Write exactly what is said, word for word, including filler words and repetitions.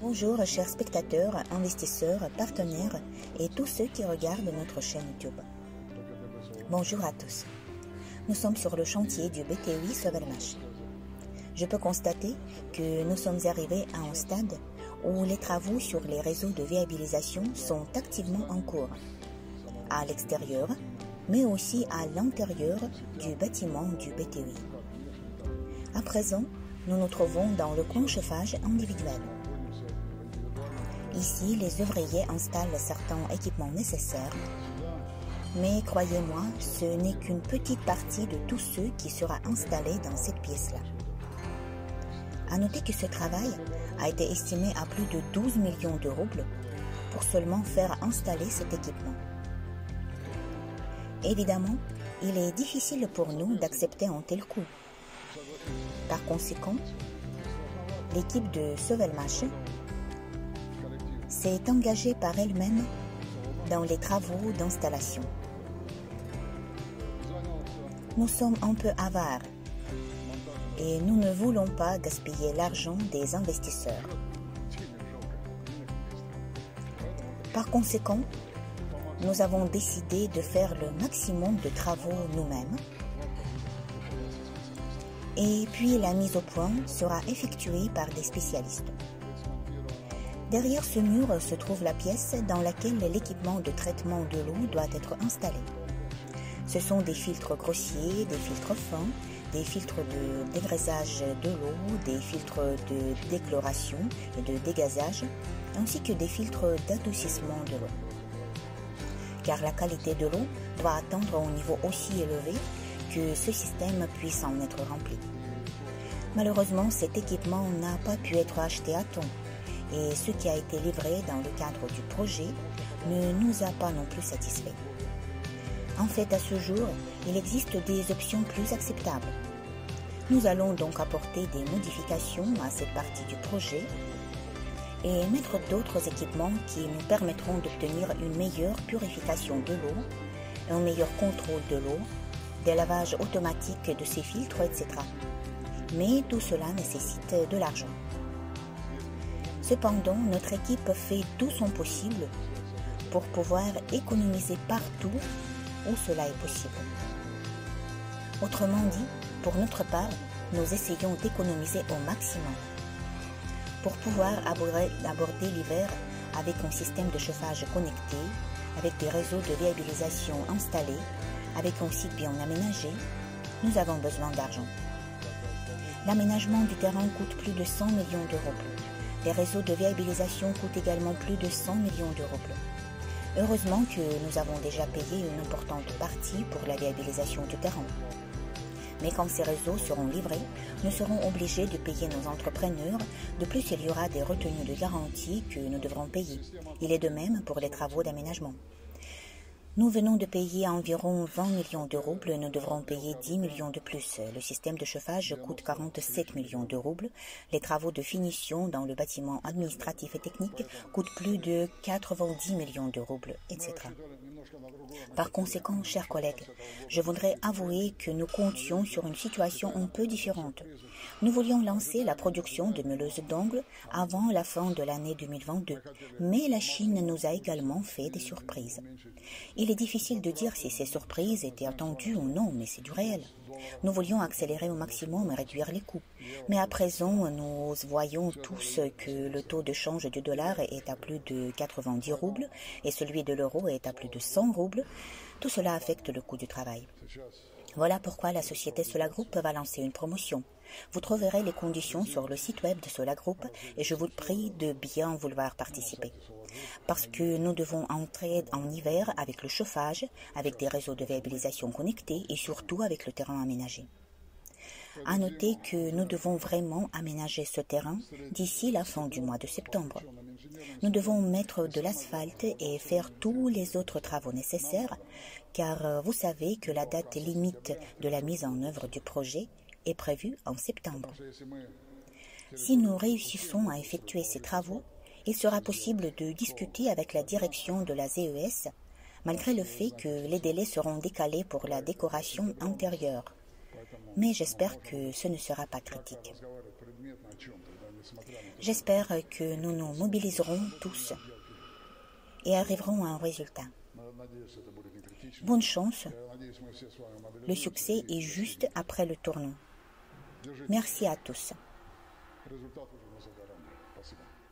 Bonjour chers spectateurs, investisseurs, partenaires et tous ceux qui regardent notre chaîne YouTube. Bonjour à tous. Nous sommes sur le chantier du B T I Sovelmash. Je peux constater que nous sommes arrivés à un stade où les travaux sur les réseaux de viabilisation sont activement en cours, à l'extérieur, mais aussi à l'intérieur du bâtiment du B T I. À présent, nous nous trouvons dans le coin chauffage individuel. Ici, les ouvriers installent certains équipements nécessaires, mais croyez-moi, ce n'est qu'une petite partie de tout ce qui sera installé dans cette pièce-là. À noter que ce travail a été estimé à plus de douze millions de roubles pour seulement faire installer cet équipement. Évidemment, il est difficile pour nous d'accepter un tel coût. Par conséquent, l'équipe de Sovelmash s'est engagée par elle-même dans les travaux d'installation. Nous sommes un peu avares et nous ne voulons pas gaspiller l'argent des investisseurs. Par conséquent, nous avons décidé de faire le maximum de travaux nous-mêmes et puis la mise au point sera effectuée par des spécialistes. Derrière ce mur se trouve la pièce dans laquelle l'équipement de traitement de l'eau doit être installé. Ce sont des filtres grossiers, des filtres fins, des filtres de dégraissage de l'eau, des filtres de déchloration et de dégazage, ainsi que des filtres d'adoucissement de l'eau. Car la qualité de l'eau doit atteindre un niveau aussi élevé que ce système puisse en être rempli. Malheureusement, cet équipement n'a pas pu être acheté à temps et ce qui a été livré dans le cadre du projet ne nous a pas non plus satisfaits. En fait, à ce jour, il existe des options plus acceptables. Nous allons donc apporter des modifications à cette partie du projet et mettre d'autres équipements qui nous permettront d'obtenir une meilleure purification de l'eau, un meilleur contrôle de l'eau, des lavages automatiques de ces filtres, et cetera. Mais tout cela nécessite de l'argent. Cependant, notre équipe fait tout son possible pour pouvoir économiser partout où cela est possible. Autrement dit, pour notre part, nous essayons d'économiser au maximum pour pouvoir aborder, aborder l'hiver avec un système de chauffage connecté, avec des réseaux de viabilisation installés, avec un site bien aménagé. Nous avons besoin d'argent. L'aménagement du terrain coûte plus de cent millions de roubles. Les réseaux de viabilisation coûtent également plus de cent millions de roubles. Heureusement que nous avons déjà payé une importante partie pour la viabilisation du terrain. Mais quand ces réseaux seront livrés, nous serons obligés de payer nos entrepreneurs. De plus, il y aura des retenues de garantie que nous devrons payer. Il est de même pour les travaux d'aménagement. Nous venons de payer environ vingt millions de roubles, nous devrons payer dix millions de plus. Le système de chauffage coûte quarante-sept millions de roubles. Les travaux de finition dans le bâtiment administratif et technique coûtent plus de quatre-vingt-dix millions de roubles, et cetera. Par conséquent, chers collègues, je voudrais avouer que nous comptions sur une situation un peu différente. Nous voulions lancer la production de meuleuses d'ongles avant la fin de l'année deux mille vingt-deux, mais la Chine nous a également fait des surprises. Il est difficile de dire si ces surprises étaient attendues ou non, mais c'est du réel. Nous voulions accélérer au maximum et réduire les coûts. Mais à présent, nous voyons tous que le taux de change du dollar est à plus de quatre-vingt-dix roubles et celui de l'euro est à plus de cent roubles. Tout cela affecte le coût du travail. Voilà pourquoi la société Solagroup va lancer une promotion. Vous trouverez les conditions sur le site web de Solagroup et je vous prie de bien vouloir participer. Parce que nous devons entrer en hiver avec le chauffage, avec des réseaux de viabilisation connectés et surtout avec le terrain aménagé. À noter que nous devons vraiment aménager ce terrain d'ici la fin du mois de septembre. Nous devons mettre de l'asphalte et faire tous les autres travaux nécessaires, car vous savez que la date limite de la mise en œuvre du projet est prévue en septembre. Si nous réussissons à effectuer ces travaux, il sera possible de discuter avec la direction de la Z E S, malgré le fait que les délais seront décalés pour la décoration intérieure. Mais j'espère que ce ne sera pas critique. J'espère que nous nous mobiliserons tous et arriverons à un résultat. Bonne chance. Le succès est juste après le tournant. Merci à tous. Результат уже на за горами. Спасибо.